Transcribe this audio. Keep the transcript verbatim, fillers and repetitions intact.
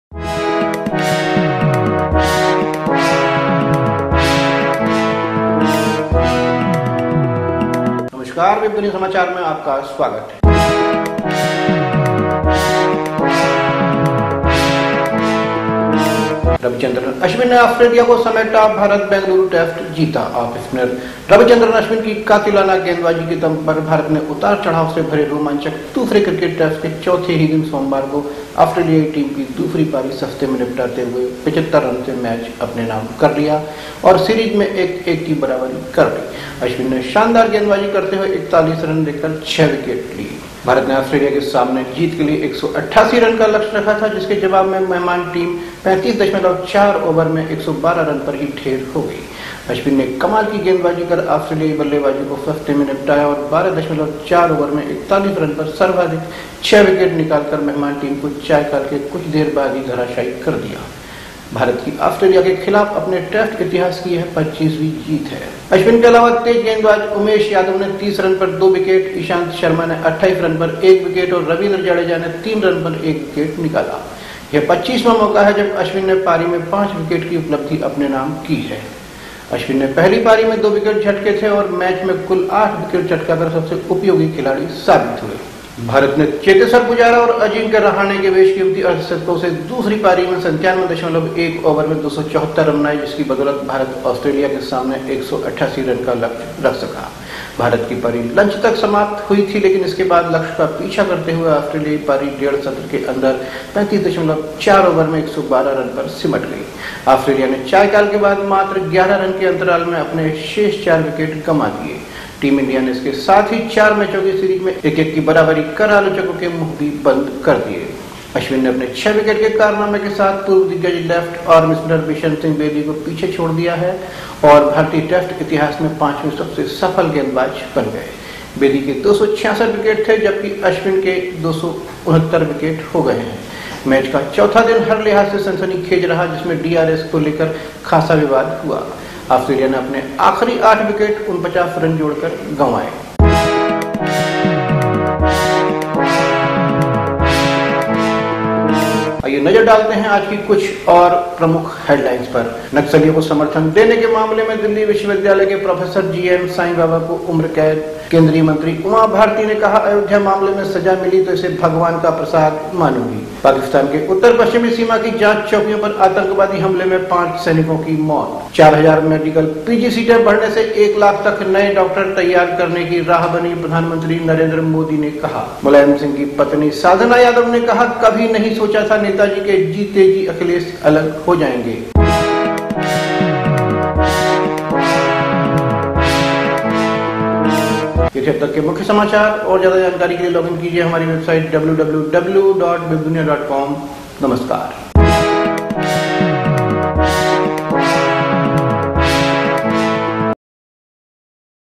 नमस्कार, वेब दुनिया समाचार में आपका स्वागत है। रविचंद्रन अश्विन ने ऑस्ट्रेलिया को समेटा, भारत बेंगलुरु टेस्ट जीता। ऑफ स्पिनर रविचंद्रन अश्विन की कातिलाना गेंदबाजी के दम पर भारत ने उतार चढ़ाव से भरे रोमांचक दूसरे क्रिकेट टेस्ट के चौथे ही दिन सोमवार को ऑस्ट्रेलियाई टीम की दूसरी पारी सस्ते में निपटाते हुए पचहत्तर रन से मैच अपने नाम कर लिया और सीरीज में एक एक की बराबरी कर ली। अश्विन ने शानदार गेंदबाजी करते हुए इकतालीस रन लेकर छह विकेट लिए। भारत ने ऑस्ट्रेलिया के सामने जीत के लिए एक सौ अट्ठासी रन का लक्ष्य रखा था, जिसके जवाब में मेहमान टीम पैंतीस दशमलव चार ओवर में एक सौ बारह रन पर ही ढेर हो गई। अश्विन ने कमाल की गेंदबाजी कर ऑस्ट्रेलियाई बल्लेबाजी को सस्ते में निपटाया और बारह दशमलव चार ओवर में इकतालीस रन पर सर्वाधिक छह विकेट निकालकर मेहमान टीम को चाय काल के कुछ देर बाद ही धराशायी कर दिया। भारत की ऑस्ट्रेलिया के खिलाफ अपने टेस्ट इतिहास की यह पच्चीसवीं जीत है। अश्विन के अलावा तेज गेंदबाज उमेश यादव ने तीस रन पर दो विकेट, ईशांत शर्मा ने अट्ठाईस रन पर एक विकेट और रविंद्र जडेजा ने तीन रन पर एक विकेट निकाला। यह पच्चीसवां मौका है जब अश्विन ने पारी में पांच विकेट की उपलब्धि अपने नाम की है। अश्विन ने पहली पारी में दो विकेट झटके थे और मैच में कुल आठ विकेट झटकाकर सबसे उपयोगी खिलाड़ी साबित हुए। भारत ने चेतेश्वर पुजारा और अजिंक्य रहाणे के बेशकीमती अर्धशतकों से दूसरी पारी में संतानवे दशमलव एक ओवर में दो सौ चौहत्तर रन बनाए, जिसकी बदौलत भारत ऑस्ट्रेलिया के सामने एक सौ अट्ठासी रन का लक्ष्य रख सका। भारत की पारी लंच तक समाप्त हुई थी, लेकिन इसके बाद लक्ष्य का पीछा करते हुए ऑस्ट्रेलियाई पारी डेढ़ सत्र के अंदर पैंतीस दशमलव चार ओवर में एक सौ बारह रन पर सिमट गई। ऑस्ट्रेलिया ने चाय काल के बाद मात्र ग्यारह रन के अंतराल में अपने शेष चार विकेट गंवा दिए। टीम इंडिया ने इसके साथ ही चार मैचों की सीरीज में एक एक की बराबरी कर आलोचकों के मुंह भी बंद कर दिए। अश्विन ने अपने छह विकेट के कारनामे के साथ पूर्व दिग्गज left arm spinner Bishan Singh Bedi को पीछे छोड़ दिया है और भारतीय टेस्ट इतिहास में पांचवें सबसे सफल गेंदबाज बन गए। बेदी के दो सौ छियासठ विकेट थे, जबकि अश्विन के दो सौ उनहत्तर विकेट हो गए हैं। मैच का चौथा दिन हर लिहाज से सनसनीखेज रहा, जिसमें डीआरएस को लेकर खासा विवाद हुआ। ऑस्ट्रेलिया ने अपने आखिरी आठ विकेट उनचास रन जोड़कर गंवाए। आइए नजर डालते हैं आज की कुछ और प्रमुख हेडलाइंस पर। नक्सलियों को समर्थन देने के मामले में दिल्ली विश्वविद्यालय के professor G M Sai Baba को उम्र कैद। केंद्रीय मंत्री उमा भारती ने कहा, अयोध्या मामले में सजा मिली तो इसे भगवान का प्रसाद मानूंगी। पाकिस्तान के उत्तर पश्चिमी सीमा की जांच चौकियों पर आतंकवादी हमले में पांच सैनिकों की मौत। चार हजार मेडिकल पीजी सीटें बढ़ने से एक लाख तक नए डॉक्टर तैयार करने की राह बनी, प्रधानमंत्री नरेंद्र मोदी ने कहा। मुलायम सिंह की पत्नी साधना यादव ने कहा, कभी नहीं सोचा था नेताजी के जीते जी अखिलेश अलग हो जाएंगे। ये थे अब तक के मुख्य समाचार और ज्यादा जानकारी के लिए लॉगिन कीजिए हमारी website W W W dot Webdunia dot com. नमस्कार।